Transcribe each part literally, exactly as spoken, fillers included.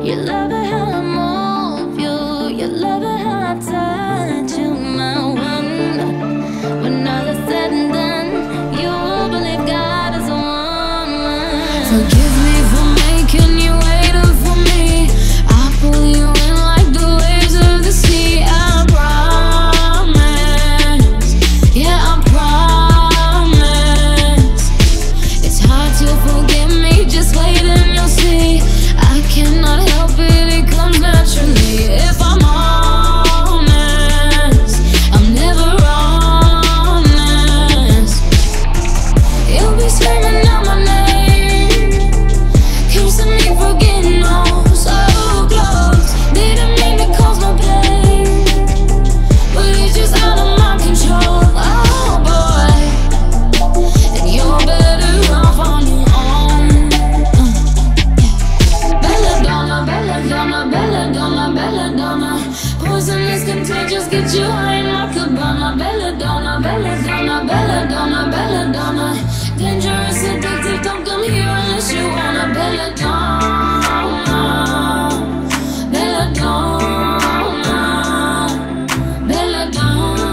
You love it how I move you, you love it how I touch you, my one. When all is said and done, you believe God is a woman. Forgive me for making you waiting for me. I pull you in like the waves of the sea. I promise, yeah, I promise. It's hard to forgive me, just wait and you'll see. I cannot help it, it comes naturally. If I'm honest, I'm never honest. You'll be screaming out my name, cursing me for getting oh so close. Didn't mean to cause no pain, but it's just out of my control. Oh boy, and you're better off on your own. uh, Belladonna, belladonna, belladonna, belladonna. Poison is contagious, get you high like a banana. Belladonna, belladonna, belladonna, belladonna. Dangerous, addictive, don't come here unless you wanna. Belladonna, belladonna, belladonna.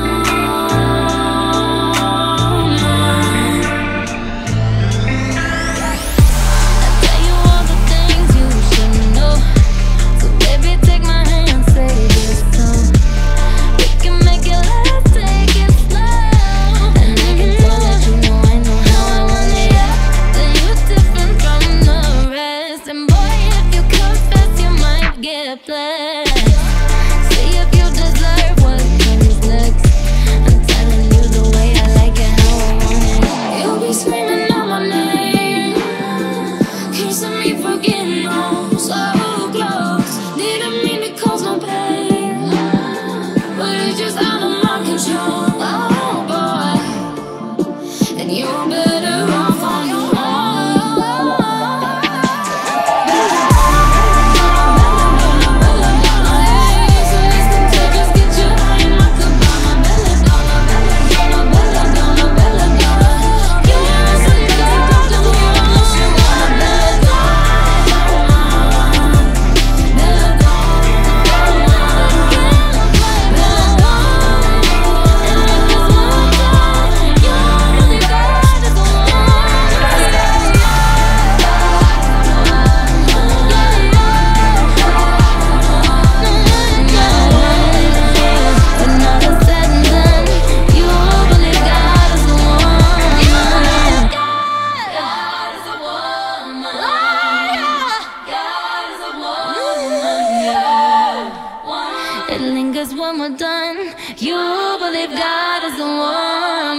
I tell you all the things you should know, so baby take my hand, say this song. We can make it last, take it slow, and I can tell that you know I know how I want it. Yeah, then you're different from the rest, and boy, if you confess, you might get blessed. See if you deserve what comes next. I'm telling you the way I like it, how I want it. You'll be screaming out my name, kissing me for getting oh so close. Didn't mean to cause no pain, but it's just out of my control. Oh boy, and you're better off on your own. It lingers when we're done. You believe God is the one.